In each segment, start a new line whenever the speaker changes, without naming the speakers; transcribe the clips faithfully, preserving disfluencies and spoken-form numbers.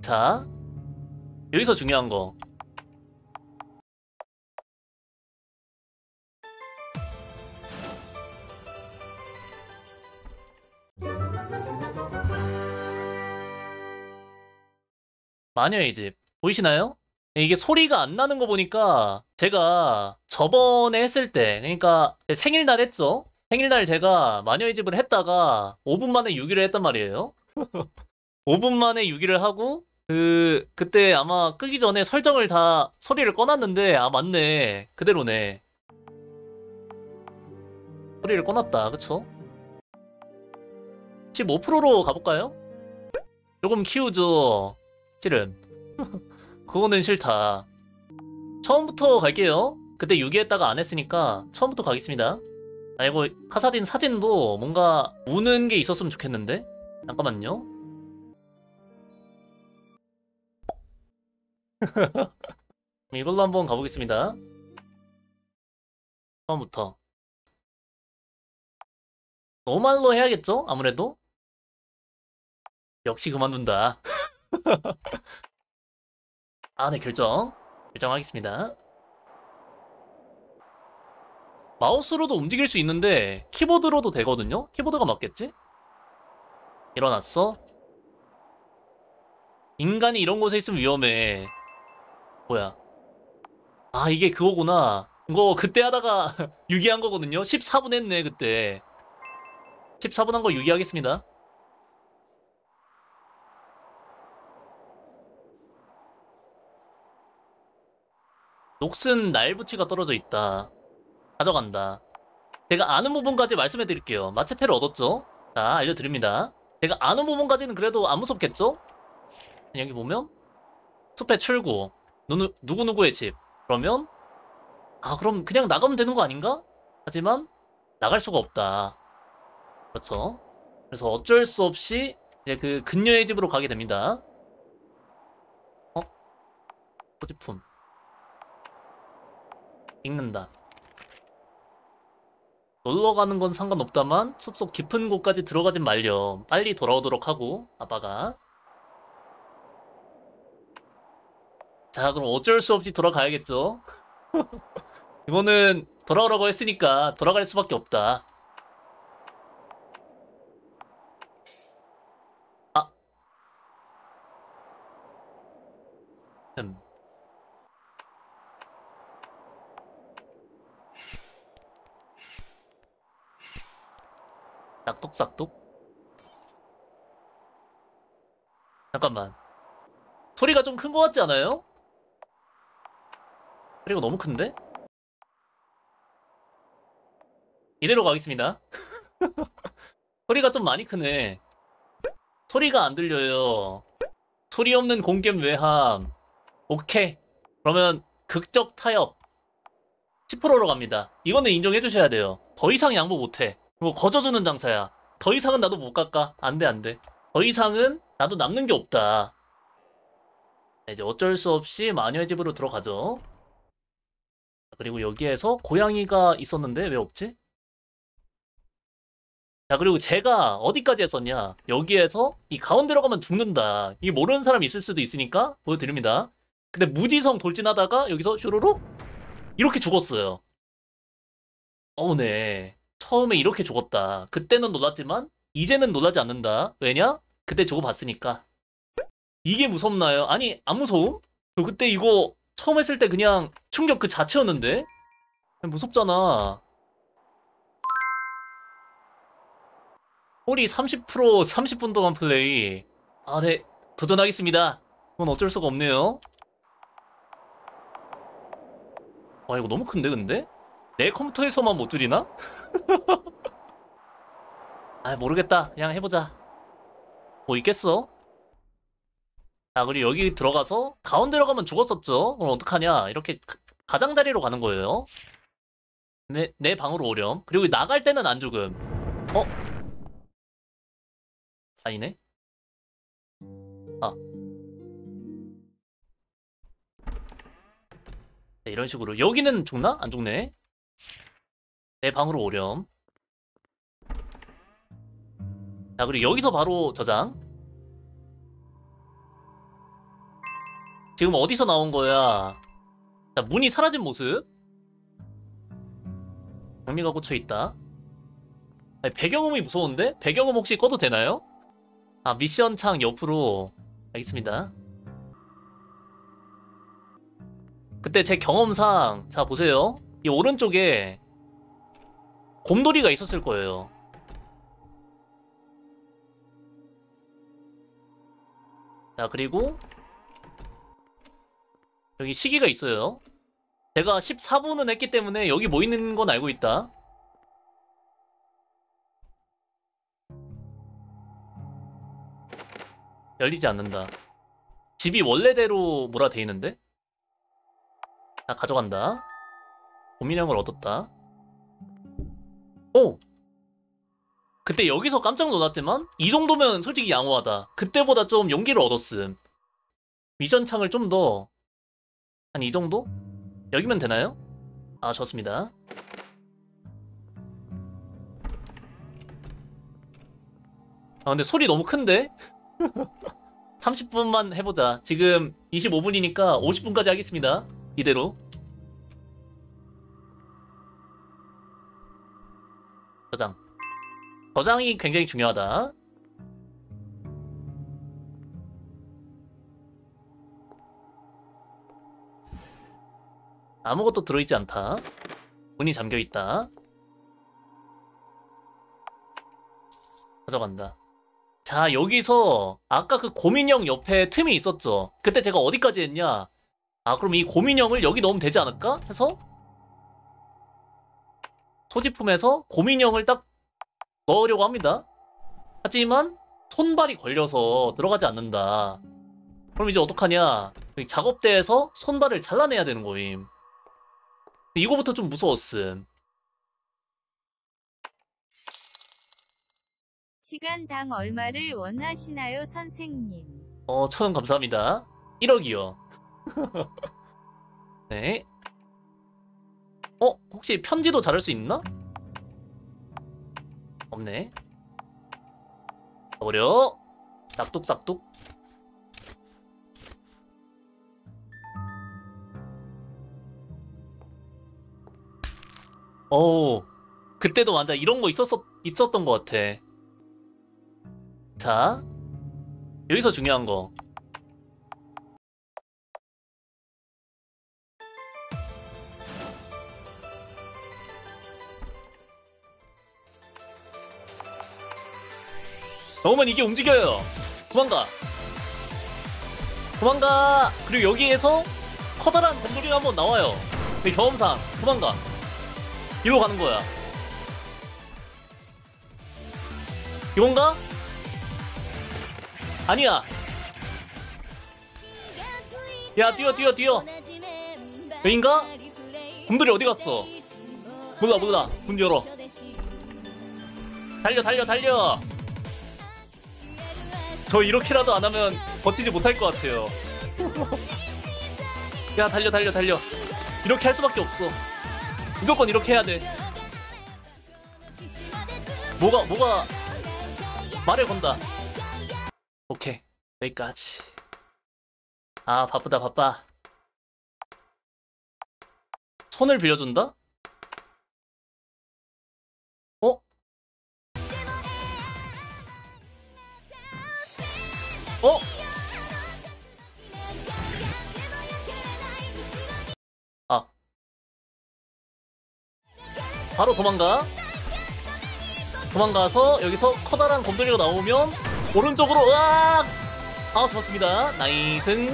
자, 여기서 중요한 거. 마녀의 집 보이시나요? 이게 소리가 안 나는 거 보니까 제가 저번에 했을 때, 그러니까 생일날 했죠? 생일날 제가 마녀의 집을 했다가 오 분 만에 유기를 했단 말이에요. 오 분 만에 유기를 하고 그 그때 아마 끄기 전에 설정을 다 소리를 꺼놨는데, 아 맞네, 그대로네. 소리를 꺼놨다, 그쵸? 십오 퍼센트로 가볼까요? 조금 키우죠. 실은 그거는 싫다. 처음부터 갈게요. 그때 유기했다가 안 했으니까 처음부터 가겠습니다. 아이고, 카사딘 사진도 뭔가 우는 게 있었으면 좋겠는데? 잠깐만요. 이걸로 한번 가보겠습니다. 처음부터 노말로 해야겠죠? 아무래도? 역시 그만둔다. 아, 네, 결정. 결정하겠습니다. 마우스로도 움직일 수 있는데 키보드로도 되거든요? 키보드가 맞겠지? 일어났어? 인간이 이런 곳에 있으면 위험해. 뭐야? 아, 이게 그거구나. 이거 그때 하다가 유기한 거거든요? 십사 분 했네, 그때. 십사 분 한 거 유기하겠습니다. 녹슨 날붙이가 떨어져 있다. 가져간다. 제가 아는 부분까지 말씀해 드릴게요. 마체테를 얻었죠? 자, 알려드립니다. 제가 아는 부분까지는 그래도 안 무섭겠죠? 여기 보면 숲의 출구, 누, 누구누구의 집. 그러면 아, 그럼 그냥 나가면 되는 거 아닌가? 하지만 나갈 수가 없다. 그렇죠? 그래서 어쩔 수 없이 이제 그 근녀의 집으로 가게 됩니다. 어? 소지품 읽는다. 놀러 가는 건 상관없다만 숲속 깊은 곳까지 들어가진 말렴. 빨리 돌아오도록 하고, 아빠가. 자, 그럼 어쩔 수 없이 돌아가야겠죠? 이거는 돌아오라고 했으니까 돌아갈 수밖에 없다. 아, 음. 싹둑싹둑? 잠깐만. 소리가 좀 큰 것 같지 않아요? 소리가 너무 큰데? 이대로 가겠습니다. 소리가 좀 많이 크네. 소리가 안 들려요. 소리 없는 공겜 외함. 오케이. 그러면 극적 타협 십 퍼센트로 갑니다. 이거는 인정해 주셔야 돼요. 더 이상 양보 못해. 이거 거저주는 장사야. 더 이상은 나도 못 깎아. 안 돼, 안 돼. 더 이상은 나도 남는 게 없다. 자, 이제 어쩔 수 없이 마녀의 집으로 들어가죠. 그리고 여기에서 고양이가 있었는데 왜 없지? 자, 그리고 제가 어디까지 했었냐? 여기에서 이 가운데로 가면 죽는다. 이게 모르는 사람이 있을 수도 있으니까 보여드립니다. 근데 무지성 돌진하다가 여기서 슈루룩 이렇게 죽었어요. 어우네. 처음에 이렇게 죽었다. 그때는 놀랐지만 이제는 놀라지 않는다. 왜냐? 그때 죽어봤으니까. 이게 무섭나요? 아니, 안 무서움? 저 그때 이거 처음 했을 때 그냥 충격 그 자체였는데? 무섭잖아. 홀이 삼십 퍼센트 삼십 분 동안 플레이. 아, 네. 도전하겠습니다. 그건 어쩔 수가 없네요. 와, 이거 너무 큰데, 근데? 내 컴퓨터에서만 못 줄이나? 아, 모르겠다. 그냥 해보자. 뭐 있겠어? 자, 그리고 여기 들어가서 가운데로 가면 죽었었죠? 그럼 어떡하냐? 이렇게 가- 가장자리로 가는 거예요. 내, 내 방으로 오렴. 그리고 나갈 때는 안 죽음. 어? 아니네? 아, 네, 이런 식으로. 여기는 죽나? 안 죽네. 내 방으로 오렴. 자, 그리고 여기서 바로 저장. 지금 어디서 나온 거야? 자, 문이 사라진 모습. 장미가 꽂혀 있다. 아니, 배경음이 무서운데? 배경음 혹시 꺼도 되나요? 아, 미션 창 옆으로. 알겠습니다. 그때 제 경험상, 자, 보세요. 이 오른쪽에 곰돌이가 있었을 거예요. 자, 그리고 여기 시계가 있어요. 제가 십사 분은 했기 때문에 여기 뭐 있는 건 알고 있다. 열리지 않는다. 집이 원래대로 뭐라 돼 있는데? 자, 가져간다. 고민형을 얻었다. 오! 그때 여기서 깜짝 놀랐지만 이 정도면 솔직히 양호하다. 그때보다 좀 용기를 얻었음. 미션 창을 좀 더 한 이 정도? 여기면 되나요? 아, 좋습니다. 아, 근데 소리 너무 큰데? 삼십 분만 해보자. 지금 이십오 분이니까 오십 분까지 하겠습니다. 이대로. 저장. 저장이 굉장히 중요하다. 아무것도 들어있지 않다. 문이 잠겨있다. 가져간다. 자, 여기서 아까 그 고민형 옆에 틈이 있었죠. 그때 제가 어디까지 했냐? 아, 그럼 이 고민형을 여기 넣으면 되지 않을까? 해서 소지품에서 고민형을 딱 넣으려고 합니다. 하지만 손발이 걸려서 들어가지 않는다. 그럼 이제 어떡하냐? 여기 작업대에서 손발을 잘라내야 되는 거임. 이거부터 좀 무서웠음.
시간당 얼마를 원하시나요, 선생님?
어, 천원 감사합니다. 일억이요. 네. 어? 혹시 편지도 자를 수 있나? 없네. 버려. 싹둑싹둑. 어우, 그때도 완전 이런 거 있었었, 있었던 것 같아. 자, 여기서 중요한 거. 넣으면 이게 움직여요. 도망가. 도망가. 그리고 여기에서 커다란 곰돌이가 한번 나와요. 내 경험상. 도망가. 이리로 가는 거야. 이건가? 아니야. 야, 뛰어 뛰어 뛰어. 여긴가? 곰돌이 어디 갔어? 몰라 몰라. 문 열어. 달려 달려 달려. 저 이렇게라도 안 하면 버티지 못할 것 같아요. 야, 달려 달려 달려. 이렇게 할 수밖에 없어. 무조건 이렇게 해야 돼. 뭐가 뭐가 말을 건다. 오케이, 여기까지. 아, 바쁘다 바빠. 손을 빌려준다? 어? 어? 아, 바로 도망가. 도망가서 여기서 커다란 곰돌이가 나오면 오른쪽으로. 으악! 아, 좋았습니다. 나이스.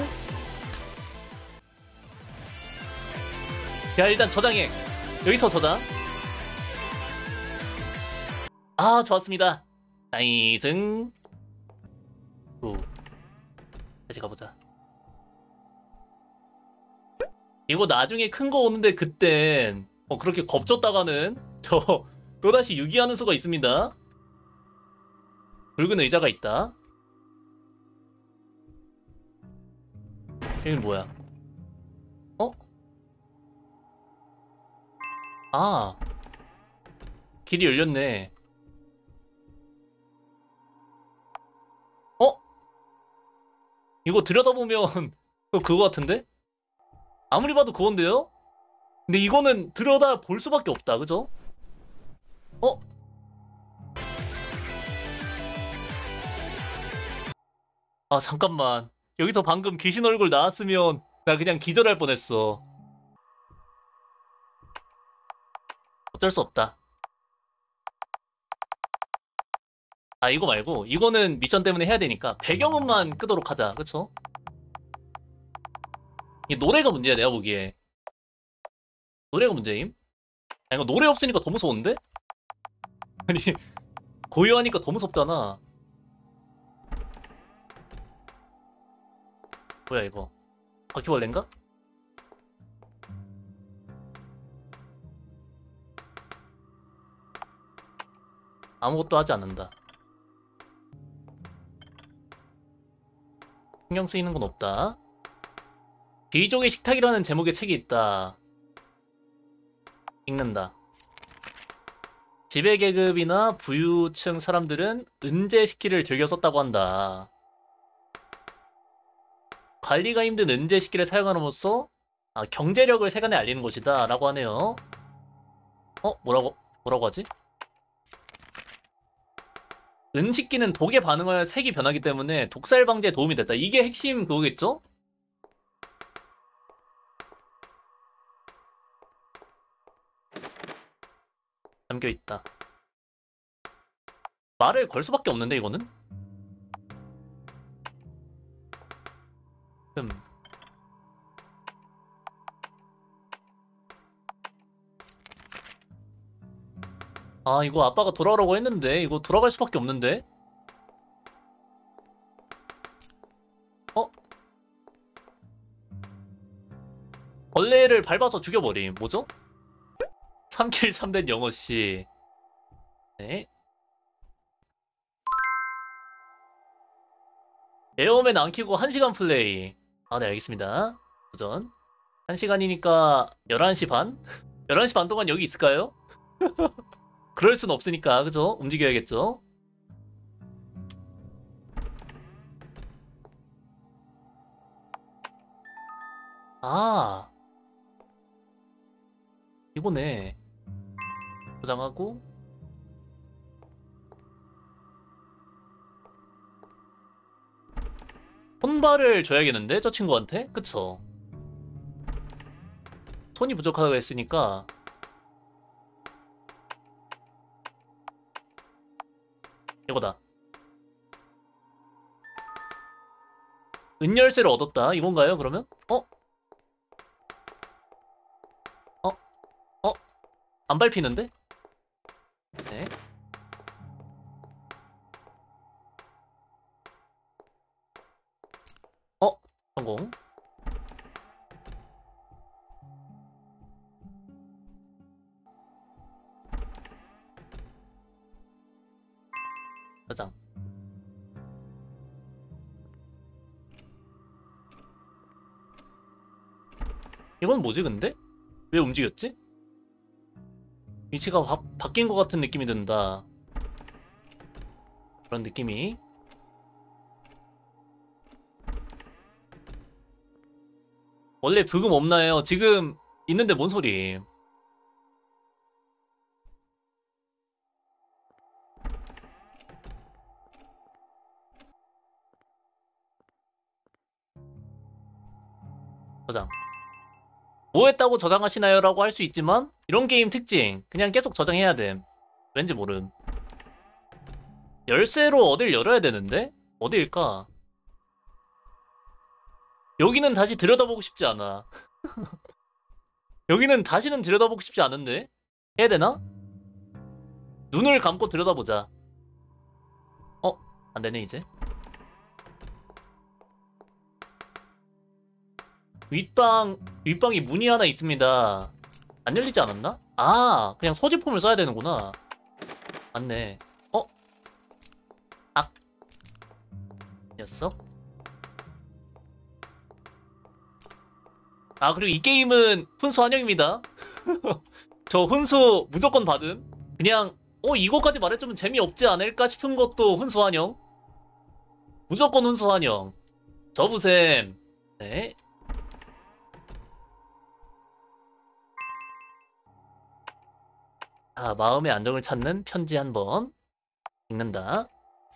야, 일단 저장해. 여기서 저장. 아, 좋았습니다. 나이스. 오, 다시 가보자. 이거 나중에 큰 거 오는데 그땐 어, 그렇게 겁줬다가는 저 또다시 유기하는 수가 있습니다. 붉은 의자가 있다. 여긴 뭐야? 어? 아, 길이 열렸네. 어? 이거 들여다보면 어, 그거 같은데? 아무리 봐도 그건데요? 근데 이거는 들여다 볼 수밖에 없다, 그죠? 어? 아, 잠깐만. 여기서 방금 귀신 얼굴 나왔으면 나 그냥 기절할 뻔했어. 어쩔 수 없다. 아, 이거 말고 이거는 미션 때문에 해야 되니까 배경음만 끄도록 하자. 그쵸? 이 노래가 문제야, 내가 보기에. 노래가 문제임? 아, 이거 노래 없으니까 더 무서운데? 아니, 고요하니까 더 무섭잖아. 뭐야, 이거. 바퀴벌레인가? 아무것도 하지 않는다. 신경 쓰이는 건 없다. 뒤쪽에 식탁이라는 제목의 책이 있다. 읽는다. 지배계급이나 부유층 사람들은 은재 식기를 즐겨 썼다고 한다. 관리가 힘든 은재 식기를 사용함으로써 아, 경제력을 세간에 알리는 것이다 라고 하네요. 어? 뭐라고 뭐라고 하지? 은식기는 독에 반응하여 색이 변하기 때문에 독살 방지에 도움이 됐다. 이게 핵심 그거겠죠? 담겨있다. 말을 걸 수밖에 없는데 이거는? 음. 아, 이거 아빠가 돌아오라고 했는데 이거 돌아갈 수밖에 없는데? 어? 벌레를 밟아서 죽여버림. 뭐죠? 삼 킬 삼 된 영어씨. 네. 에어맨 안 키고 한 시간 플레이. 아, 네, 알겠습니다. 도전. 한 시간이니까 열한 시 반? 열한 시 반 동안 여기 있을까요? 그럴 순 없으니까, 그죠? 움직여야겠죠? 아, 이거네. 저장하고. 손발을 줘야겠는데? 저 친구한테? 그쵸? 손이 부족하다고 했으니까. 이거다. 은열쇠를 얻었다. 이건가요, 그러면? 어? 어? 어? 안 밟히는데? 네. 어? 성공. 저장. 이건 뭐지, 근데? 왜 움직였지? 위치가 바, 바뀐 것 같은 느낌이 든다. 그런 느낌이. 원래 브금 없나요? 지금 있는데 뭔 소리? 저장. 뭐 했다고 저장하시나요? 라고 할 수 있지만 이런 게임 특징 그냥 계속 저장해야 됨. 왠지 모름. 열쇠로 어딜 열어야 되는데? 어디일까? 여기는 다시 들여다보고 싶지 않아. 여기는 다시는 들여다보고 싶지 않은데? 해야 되나? 눈을 감고 들여다보자. 어? 안되네 이제. 윗방, 윗방이 문이 하나 있습니다. 안 열리지 않았나? 아, 그냥 소지품을 써야 되는구나. 맞네. 어? 악. 녀석? 아, 그리고 이 게임은 훈수 환영입니다. 저 훈수 무조건 받음. 그냥, 어, 이거까지 말해주면 재미없지 않을까 싶은 것도 훈수 환영. 무조건 훈수 환영. 저부셈. 네. 자, 마음의 안정을 찾는 편지 한번 읽는다.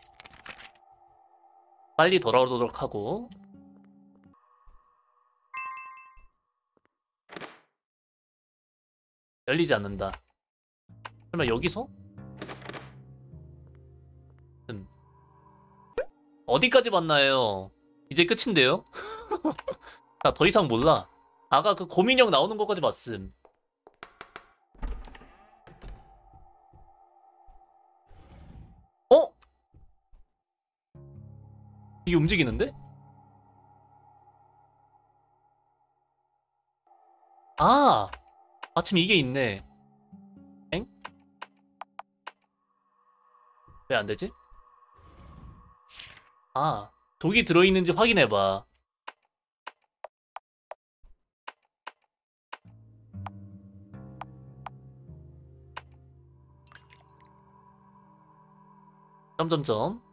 빨리 돌아오도록 하고. 열리지 않는다. 설마 여기서? 음. 어디까지 봤나요? 이제 끝인데요? 나 더 이상 몰라. 아까 그 고민형 나오는 것까지 봤음. 어? 이게 움직이는데? 아! 마침 이게 있네. 엥? 왜 안 되지? 아, 독이 들어있는지 확인해봐. 점점점.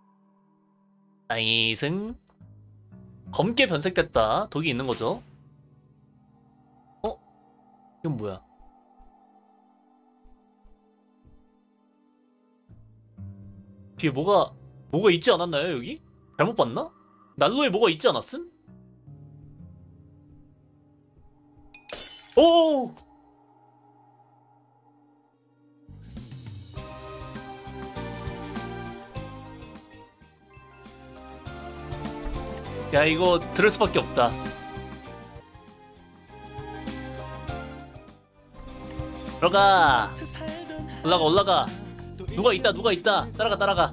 나이승. 검게 변색됐다. 독이 있는 거죠. 어? 이건 뭐야? 뒤에 뭐가 뭐가 있지 않았나요, 여기? 잘못 봤나? 난로에 뭐가 있지 않았음? 오! 야, 이거 들을 수밖에 없다. 들어가. 올라가, 올라가. 누가 있다, 누가 있다. 따라가, 따라가.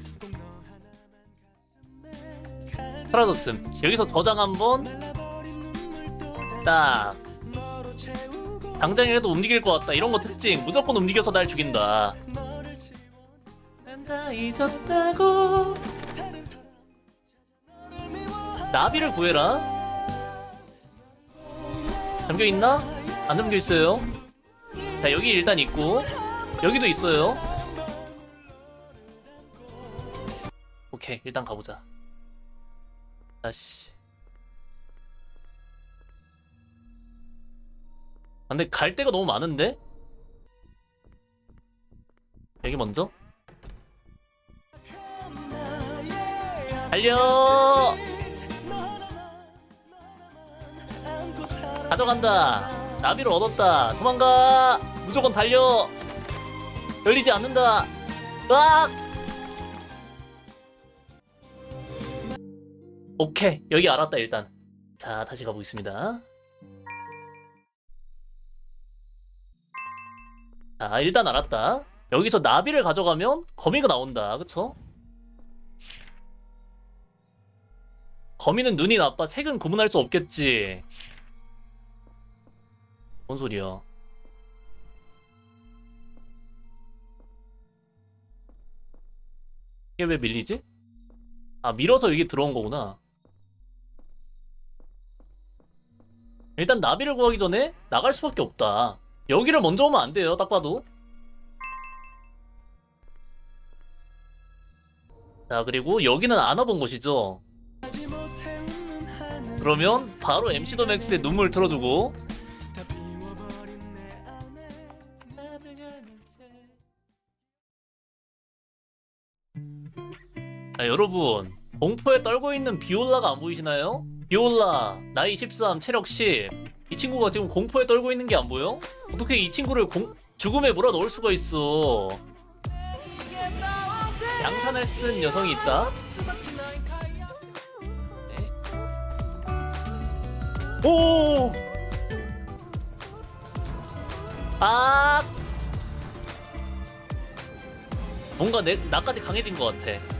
사라졌음. 여기서 저장 한번. 딱. 당장이라도 움직일 것 같다. 이런 거 특징. 무조건 움직여서 날 죽인다. 난 다 잊었다고. 나비를 구해라. 잠겨있나? 안 잠겨있어요. 자, 여기 일단 있고 여기도 있어요. 오케이, 일단 가보자. 아씨. 근데 갈 데가 너무 많은데? 여기 먼저? 달려! 가져간다. 나비를 얻었다. 도망가. 무조건 달려. 열리지 않는다. 으악! 오케이, 여기 알았다. 일단 자, 다시 가보겠습니다. 자, 일단 알았다. 여기서 나비를 가져가면 거미가 나온다. 그쵸? 거미는 눈이 나빠. 색은 구분할 수 없겠지. 뭔 소리야? 이게 왜 밀리지? 아, 밀어서 여기 들어온 거구나. 일단 나비를 구하기 전에 나갈 수밖에 없다. 여기를 먼저 오면 안 돼요, 딱 봐도. 자, 그리고 여기는 안 와본 곳이죠. 그러면 바로 엠씨 더 맥스의 눈물 틀어주고. 자, 여러분, 공포에 떨고 있는 비올라가 안 보이시나요? 비올라, 나이 십삼, 체력 십. 이 친구가 지금 공포에 떨고 있는 게 안 보여? 어떻게 이 친구를 공... 죽음에 몰아넣을 수가 있어. 양산을 쓴 여성이 있다. 네. 오! 아! 뭔가 내, 나까지 강해진 것 같아.